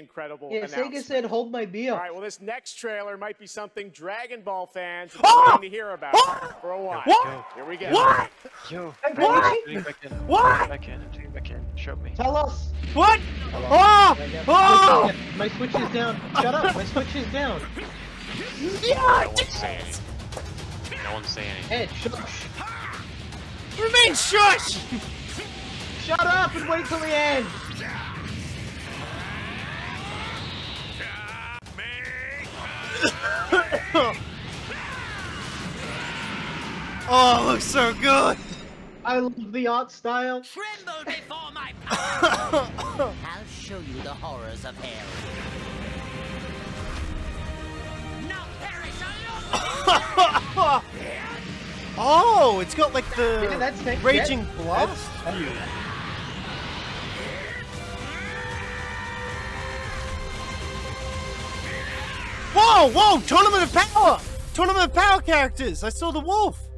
incredible Yeah, announcement. Sega said, "Hold my beer." All right, well, this next trailer might be something Dragon Ball fans are going to hear about for a while. What? Here we go. What? Yo, What? I'm doing back in. What? I'm back in. I'm doing back in. Show me. Tell us. What? Oh! Oh! My switch is down. Shut up. My switch is down. Yeah! No one's saying anything. No one's saying anything. Ed, shush. Remain shush! Shut up and wait till the end. Oh, it looks so good! I love the art style. Tremble before my power! I'll show you the horrors of hell. Now perish alone! Oh, it's got like the Yeah, that's next raging gen. blast. Whoa, whoa! Tournament of Power! Tournament of Power characters! I saw the wolf!